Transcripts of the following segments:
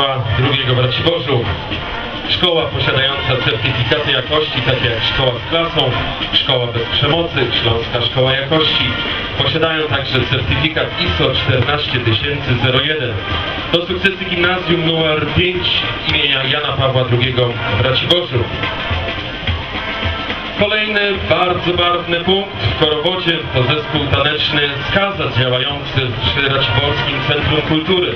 Pawła II w Raciborzu. Szkoła posiadająca certyfikaty jakości, takie jak Szkoła z klasą, Szkoła bez przemocy, Śląska Szkoła Jakości. Posiadają także certyfikat ISO 14001. To sukcesy gimnazjum nr 5 imienia Jana Pawła II w Raciborzu. Kolejny bardzo barwny punkt w Korowodzie to zespół taneczny Skaza, działający przy Raciborskim Centrum Kultury.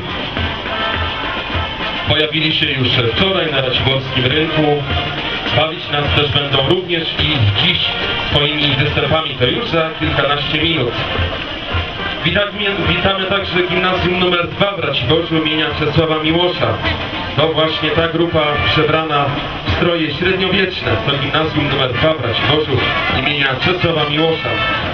Pojawili się już wczoraj na raciborskim rynku. Bawić nas też będą również i dziś swoimi występami, to już za kilkanaście minut. Witamy także gimnazjum nr 2 w Raciborzu imienia Czesława Miłosza. To właśnie ta grupa przebrana w stroje średniowieczne. To gimnazjum nr 2 w Raciborzu imienia Czesława Miłosza.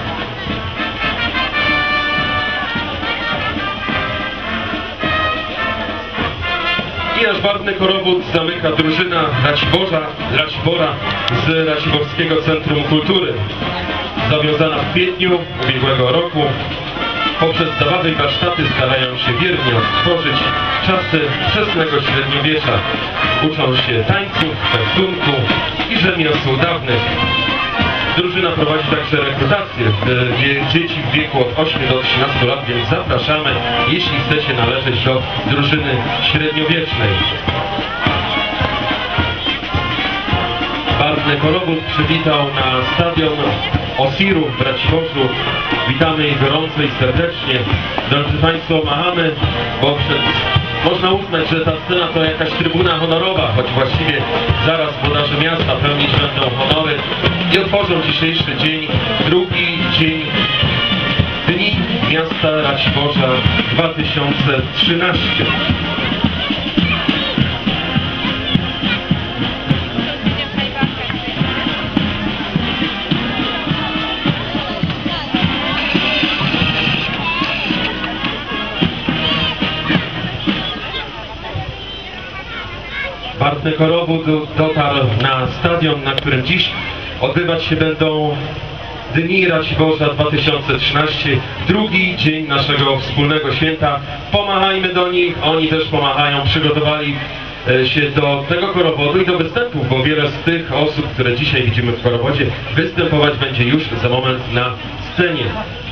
I nasz barwny korowód zamyka drużyna Racibora z Raciborskiego Centrum Kultury. Zawiązana w kwietniu ubiegłego roku. Poprzez zabawy i warsztaty starają się wiernie odtworzyć czasy wczesnego średniowiecza. Uczą się tańców, tantunku i rzemiosł dawnych. Drużyna prowadzi także rekrutację dzieci w wieku od 8 do 13 lat, więc zapraszamy, jeśli chcecie należeć do drużyny średniowiecznej. Barwny korowód przywitał na stadion Osiru w Raciborzu. Witamy ich gorąco i serdecznie. Drodzy Państwo, machamy, bo można uznać, że ta scena to jakaś trybuna honorowa, choć właściwie zaraz włodarze miasta pełnić będą honory i otworzą dzisiejszy dzień, drugi dzień Dni Miasta Raciborza 2013. Barwny korowód dotarł na stadion, na którym dziś odbywać się będą Dni Raciborza 2013, drugi dzień naszego wspólnego święta. Pomachajmy do nich, oni też pomachają, przygotowali się do tego korowodu i do występów, bo wiele z tych osób, które dzisiaj widzimy w korowodzie, występować będzie już za moment na scenie.